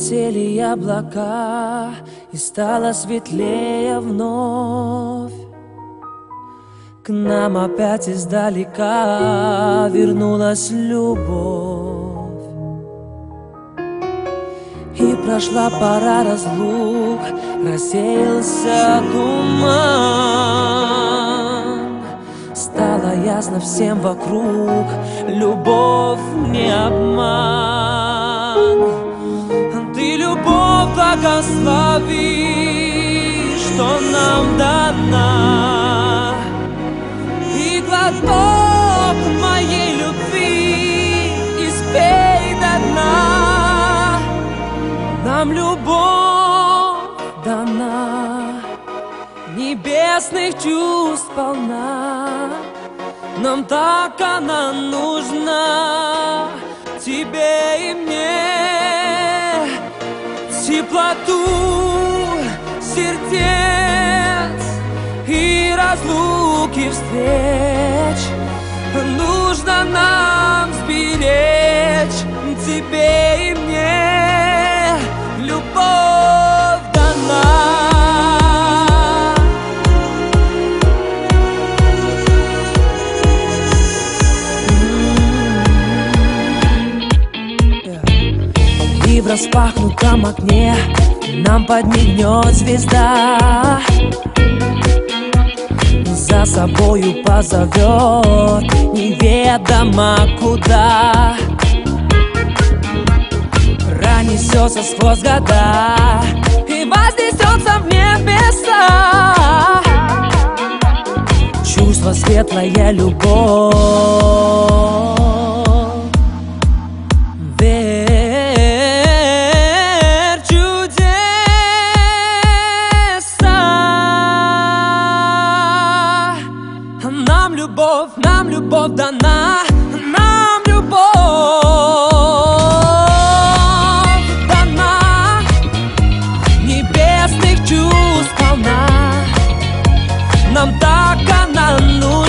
Улетели облака, и стало светлее вновь. К нам опять издалека вернулась любовь. И прошла пора разлук, рассеялся туман. Стало ясно всем вокруг, любовь не обман. Ты, любовь, благослови, что нам дана, и глоток моей любви испей до дна. Нам любовь дана, небесных чувств полна. Нам так она нужна, тебе и мне. Теплоту сердец и разлуки встреч нужно нам сберечь, тебе и мне. Любовь дана. И в распахнутом окне нам подмигнет звезда, за собою позовет неведомо куда. Пронесется сквозь года и вознесется в небеса. Чувство светлая любовь. Нам любовь дана, нам любовь дана, небесных чувств полна. Нам так она нужна.